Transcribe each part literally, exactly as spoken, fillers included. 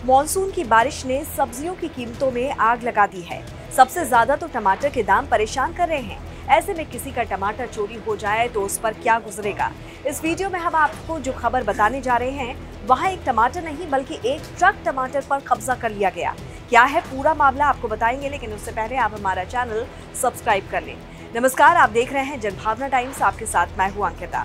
Monsoon की बारिश ने सब्जियों की कीमतों में आग लगा दी है। सबसे ज्यादा तो टमाटर के दाम परेशान कर रहे हैं। ऐसे में किसी का टमाटर चोरी हो जाए तो उस पर क्या गुजरेगा। इस वीडियो में हम आपको जो खबर बताने जा रहे हैं, वहाँ एक टमाटर नहीं बल्कि एक ट्रक टमाटर पर कब्जा कर लिया गया। क्या है पूरा मामला आपको बताएंगे, लेकिन उससे पहले आप हमारा चैनल सब्सक्राइब कर लें। नमस्कार, आप देख रहे हैं जनभावना टाइम्स। आपके साथ मैं हूँ अंकिता।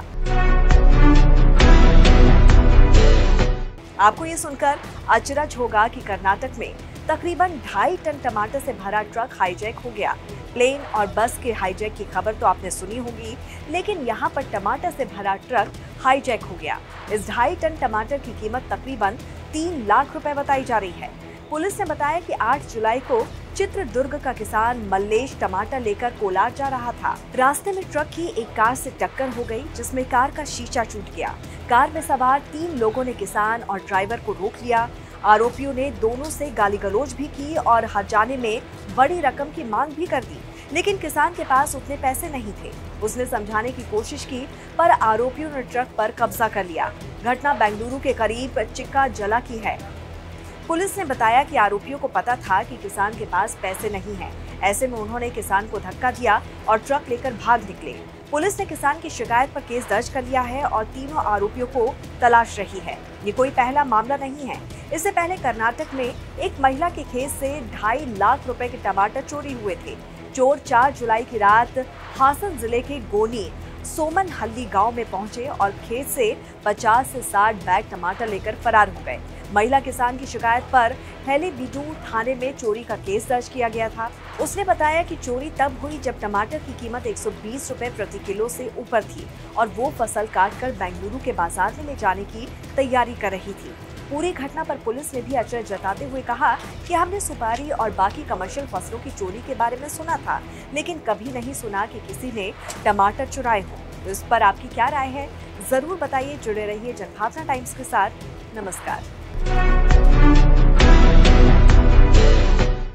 आपको ये सुनकर अचरज होगा कि कर्नाटक में तकरीबन ढाई टन टमाटर से भरा ट्रक हाईजैक हो गया। प्लेन और बस के हाईजैक की खबर तो आपने सुनी होगी, लेकिन यहाँ पर टमाटर से भरा ट्रक हाईजैक हो गया। इस ढाई टन टमाटर की कीमत तकरीबन तीन लाख रुपए बताई जा रही है। पुलिस ने बताया कि आठ जुलाई को चित्रदुर्ग का किसान मल्लेश टमाटर लेकर कोलार जा रहा था। रास्ते में ट्रक की एक कार से टक्कर हो गई, जिसमें कार का शीशा टूट गया। कार में सवार तीन लोगों ने किसान और ड्राइवर को रोक लिया। आरोपियों ने दोनों से गाली गलौज भी की और हर्जाने में बड़ी रकम की मांग भी कर दी, लेकिन किसान के पास उतने पैसे नहीं थे। उसने समझाने की कोशिश की, पर आरोपियों ने ट्रक पर कब्जा कर लिया। घटना बेंगलुरु के करीब चिक्का जला की है। पुलिस ने बताया कि आरोपियों को पता था कि किसान के पास पैसे नहीं हैं। ऐसे में उन्होंने किसान को धक्का दिया और ट्रक लेकर भाग निकले। पुलिस ने किसान की शिकायत पर केस दर्ज कर लिया है और तीनों आरोपियों को तलाश रही है। ये कोई पहला मामला नहीं है। इससे पहले कर्नाटक में एक महिला के खेत से ढाई लाख रुपए के टमाटर चोरी हुए थे। चोर चार जुलाई की रात हासन जिले के गोनी सोमनहल्ली गांव में पहुंचे और खेत से पचास से साठ बैग टमाटर लेकर फरार हो गए। महिला किसान की शिकायत पर हेलीबीडू थाने में चोरी का केस दर्ज किया गया था। उसने बताया कि चोरी तब हुई जब टमाटर की कीमत एक सौ बीस रुपए प्रति किलो से ऊपर थी और वो फसल काटकर बेंगलुरु के बाजार में ले जाने की तैयारी कर रही थी। पूरी घटना पर पुलिस ने भी अचरज जताते हुए कहा कि हमने सुपारी और बाकी कमर्शियल फसलों की चोरी के बारे में सुना था, लेकिन कभी नहीं सुना कि किसी ने टमाटर चुराए हो। इस पर आपकी क्या राय है, जरूर बताइए। जुड़े रहिए जनभावना टाइम्स के साथ। नमस्कार।